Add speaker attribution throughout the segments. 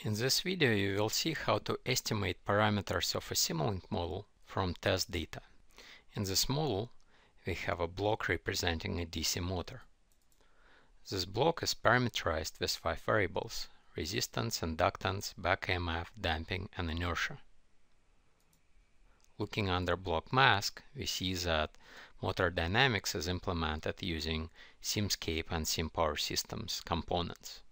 Speaker 1: In this video you will see how to estimate parameters of a Simulink model from test data. In this model we have a block representing a DC motor. This block is parameterized with 5 variables: resistance, inductance, back EMF, damping and inertia. Looking under block mask, we see that motor dynamics is implemented using SimScape and SimPower Systems components.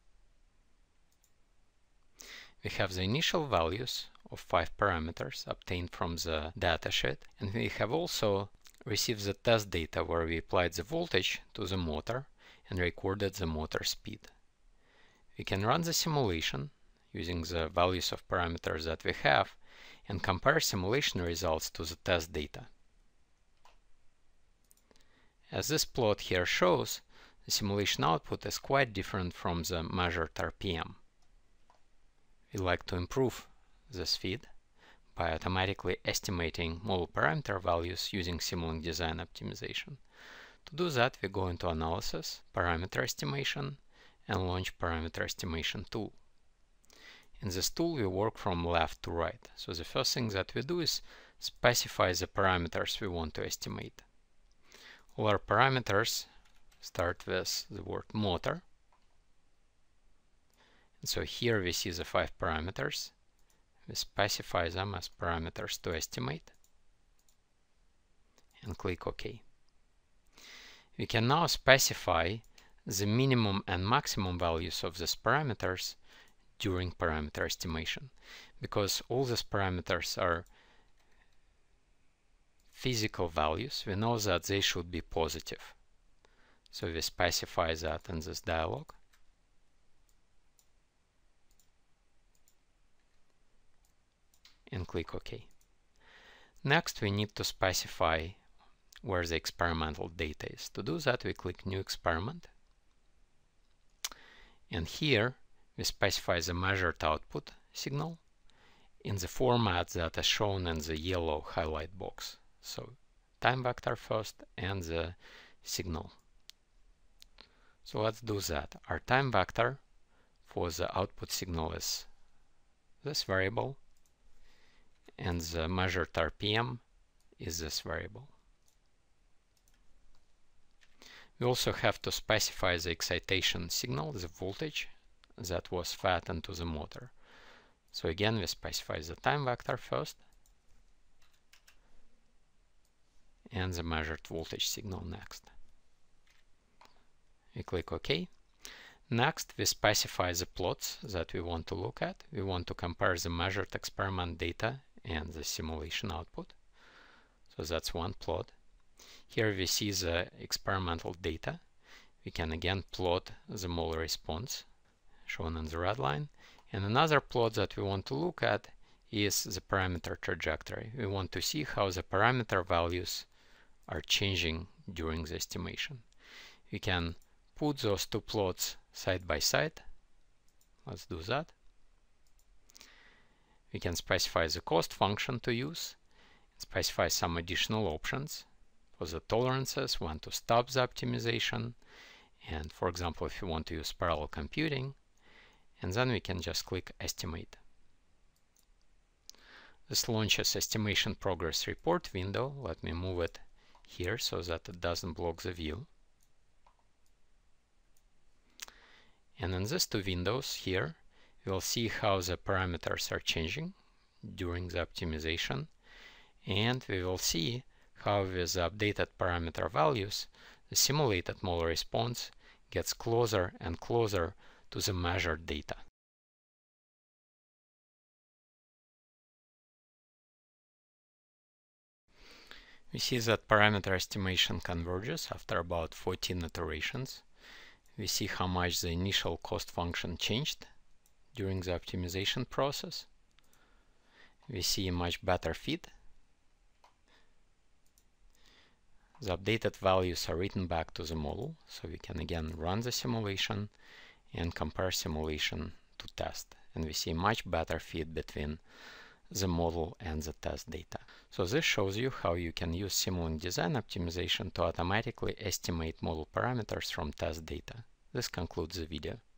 Speaker 1: We have the initial values of 5 parameters obtained from the datasheet, and we have also received the test data where we applied the voltage to the motor and recorded the motor speed. We can run the simulation using the values of parameters that we have and compare simulation results to the test data. As this plot here shows, the simulation output is quite different from the measured RPM. We like to improve this feed by automatically estimating model parameter values using Simulink Design Optimization. To do that, we go into Analysis, Parameter Estimation, and launch Parameter Estimation tool. In this tool we work from left to right. So the first thing that we do is specify the parameters we want to estimate. All our parameters start with the word motor. And so here we see the 5 parameters. We specify them as parameters to estimate and click OK. We can now specify the minimum and maximum values of these parameters during parameter estimation. Because all these parameters are physical values, we know that they should be positive. So we specify that in this dialog. And click OK. Next we need to specify where the experimental data is. To do that we click New Experiment. And here we specify the measured output signal in the format that is shown in the yellow highlight box. So time vector first and the signal. So let's do that. Our time vector for the output signal is this variable, and the measured RPM is this variable. We also have to specify the excitation signal, the voltage that was fed into the motor. So again we specify the time vector first and the measured voltage signal next. We click OK. Next we specify the plots that we want to look at. We want to compare the measured experiment data and the simulation output. So that's one plot. Here we see the experimental data. We can again plot the mole response shown in the red line. And another plot that we want to look at is the parameter trajectory. We want to see how the parameter values are changing during the estimation. We can put those two plots side by side. Let's do that. We can specify the cost function to use, specify some additional options for the tolerances, when to stop the optimization, and for example if you want to use parallel computing, and then we can just click Estimate. This launches Estimation Progress Report window. Let me move it here so that it doesn't block the view. And in these two windows here, we'll see how the parameters are changing during the optimization, and we will see how with the updated parameter values, the simulated model response gets closer and closer to the measured data. We see that parameter estimation converges after about 14 iterations. We see how much the initial cost function changed during the optimization process. We see a much better fit. The updated values are written back to the model, so we can again run the simulation and compare simulation to test. And we see much better fit between the model and the test data. So this shows you how you can use Simulink Design Optimization to automatically estimate model parameters from test data. This concludes the video.